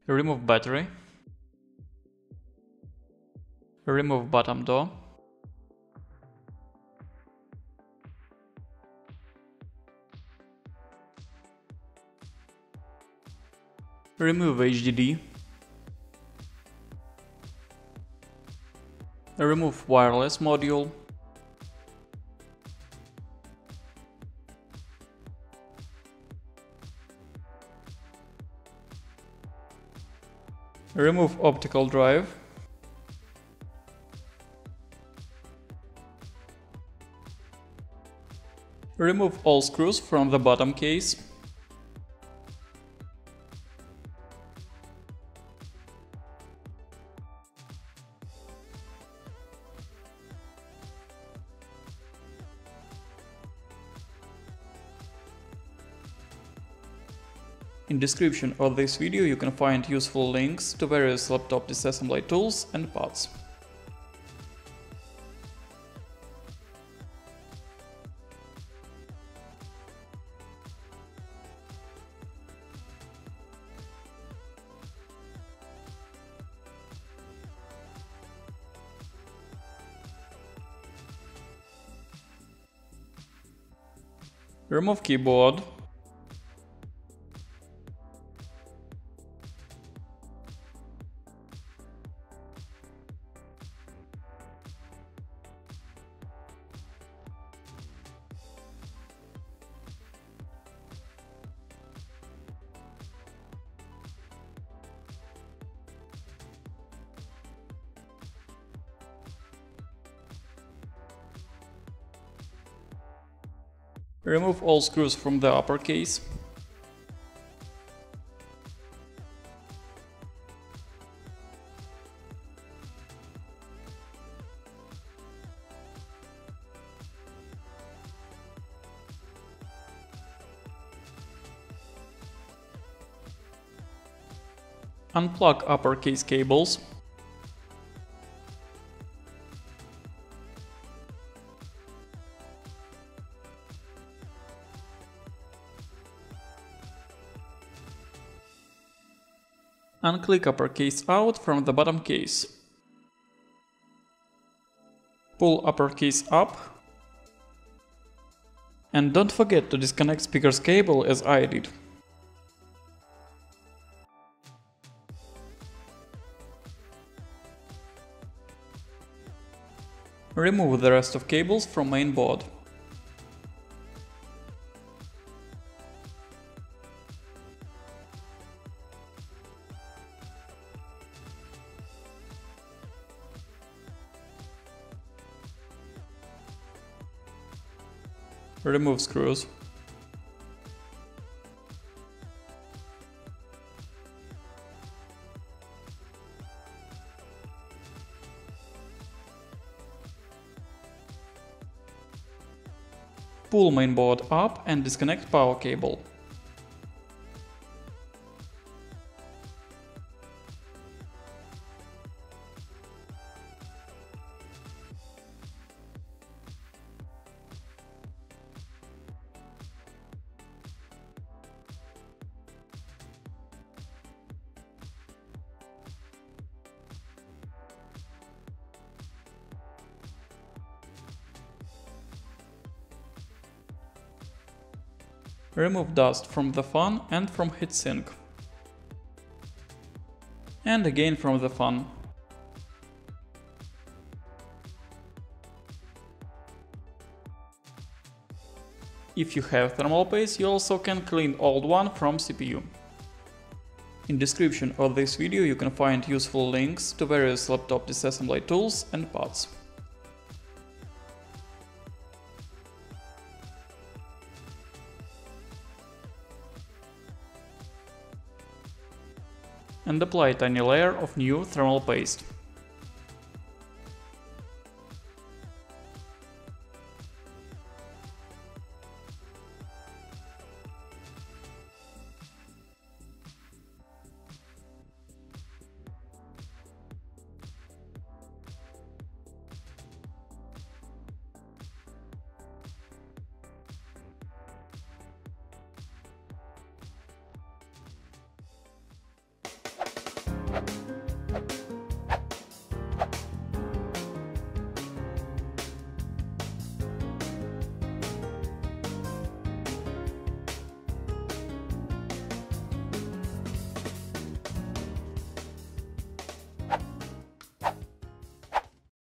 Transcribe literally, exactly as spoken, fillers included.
Remove battery. Remove bottom door. Remove H D D. Remove wireless module. Remove optical drive. Remove all screws from the bottom case. In description of this video you can find useful links to various laptop disassembly tools and parts. Remove keyboard. Remove all screws from the upper case. Unplug upper case cables. Unclick upper case out from the bottom case. Pull upper case up. And don't forget to disconnect speaker's cable as I did. Remove the rest of cables from mainboard. Remove screws. Pull mainboard up and disconnect power cable. Remove dust from the fan and from heatsink. And again from the fan. If you have thermal paste, you also can clean old one from C P U. In description of this video you can find useful links to various laptop disassembly tools and parts. And apply a tiny layer of new thermal paste.